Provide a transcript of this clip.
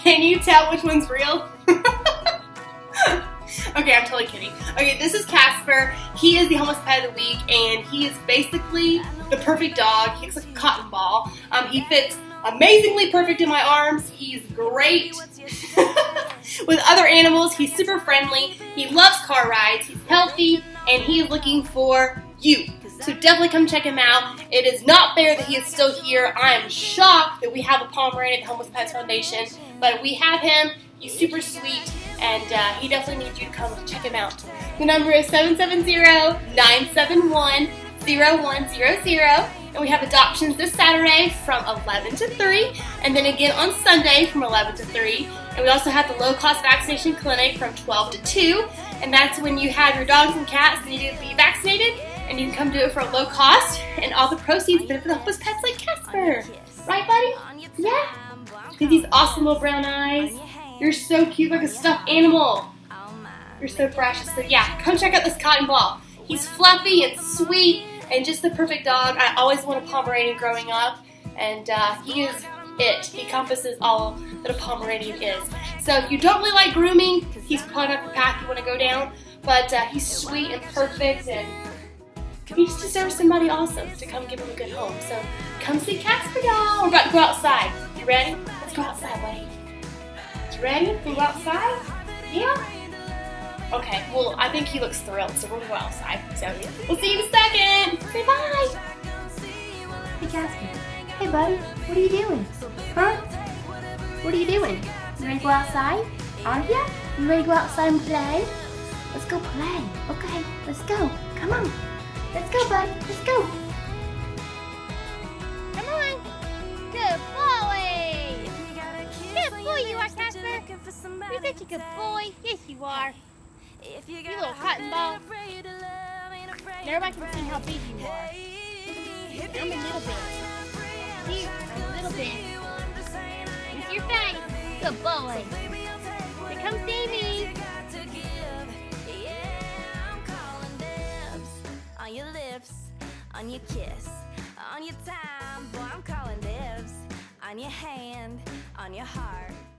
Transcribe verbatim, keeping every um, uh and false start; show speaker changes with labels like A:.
A: Can you tell which one's real? Okay, I'm totally kidding. Okay, this is Casper. He is the homeless pet of the week, and he is basically the perfect dog. He looks like a cotton ball. Um, he fits amazingly perfect in my arms. He's great with other animals. He's super friendly. He loves car rides. He's healthy, and he is looking for you. So definitely come check him out. It is not fair that he is still here. I am shocked that we have a Pomeranian at the Homeless Pets Foundation, but we have him. He's super sweet, and uh, he definitely needs you to come and check him out. The number is seven seven zero, nine seven one, zero one zero zero, and we have adoptions this Saturday from eleven to three, and then again on Sunday from eleven to three. And we also have the low-cost vaccination clinic from twelve to two, and that's when you have your dogs and cats that need to be vaccinated, and you can come do it for a low cost, and all the proceeds benefit the homeless pets like Casper. Right, buddy? Yeah? With these awesome little brown eyes. You're so cute, like a stuffed animal. You're so precious. So yeah, come check out this cotton ball. He's fluffy and sweet and just the perfect dog. I always wanted a Pomeranian growing up, and uh, he is it. He encompasses all that a Pomeranian is. So if you don't really like grooming, he's probably not the path you want to go down, but uh, he's sweet and perfect, and he just deserves somebody awesome to come give him a good home. So come see Casper, y'all. We're about to go outside. You ready? Let's go outside, buddy. You ready? Can we go outside? Yeah? Okay, well, I think he looks thrilled, so we'll go outside. So we'll see you in a second. Say bye. Hey, Casper. Hey, buddy. What are you doing? Huh? What are you doing? You ready to go outside? Are you? You ready to go outside and play? Let's go play. Okay, let's go. Come on. Let's go, buddy. Let's go.
B: Come on. Good boy. Good boy you are, Casper. You're such a good boy. Yes, you are. You little cotton ball. Now everybody can see how big you are. I'm a little bit. Here, I'm a little bit. Into your face. Good boy. Here comes Davy.
C: On your lips, on your kiss, on your time, boy, I'm calling dibs. On your hand, on your heart.